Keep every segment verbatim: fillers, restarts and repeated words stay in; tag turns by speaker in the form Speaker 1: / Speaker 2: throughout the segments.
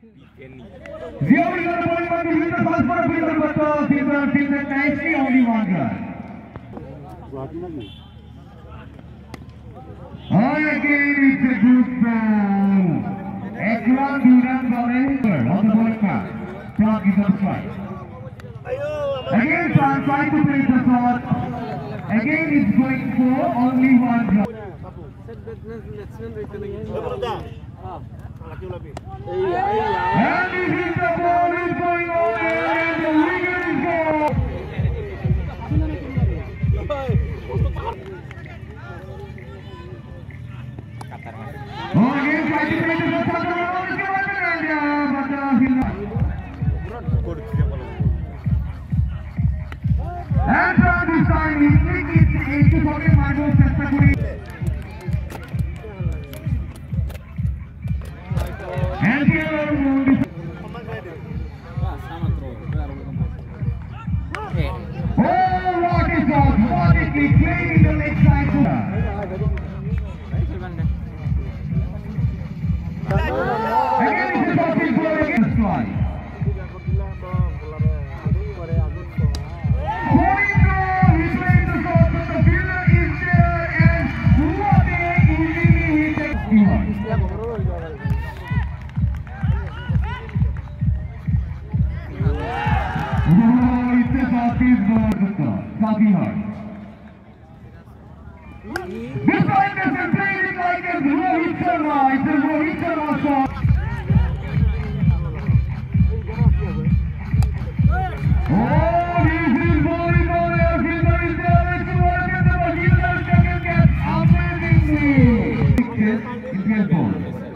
Speaker 1: Zero is the point one to hit the first for a fielder, but the fielder fielded nicely, only one run. Again, it's a good ball. Excellent two runs on a on the bowling mark. Clock is on strike. Again, Fran trying to play the shot. Again, it's going for only one run. And he hit the ball, is going on and the wicket is gone. Oh, again, trying to play the shot, but uh, he'll not. And uh, this time, he thinks it's eight to forty Margos Sestaguri. And here, oh, what is that? What is he playing in the leg side? Again, it's a topic for against the strike. This time has been playing like a Rohit Sharma. It's a Rohit Sharma shot. Oh, this is volley ball. Our fielder is there. Let's see what happens. The fielder can get amazingly. It's great ball.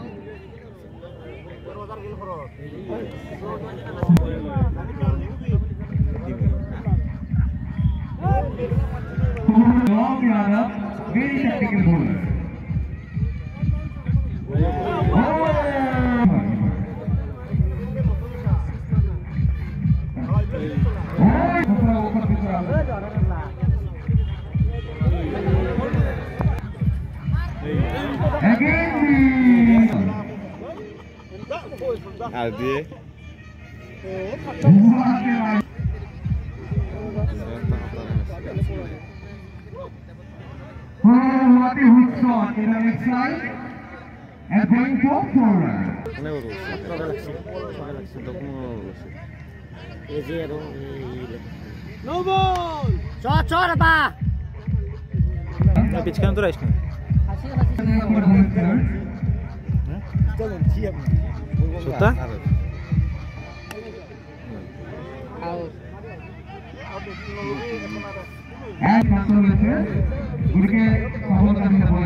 Speaker 1: Long runner, very technical bowler. Oh! Again the...
Speaker 2: Adi.
Speaker 1: Oh, what a hook shot in the next side and going for forward.
Speaker 3: No ball! Shot, shot, ba!
Speaker 2: Pitch kan tu rais ni. Suta?
Speaker 1: And control is here. Good ke,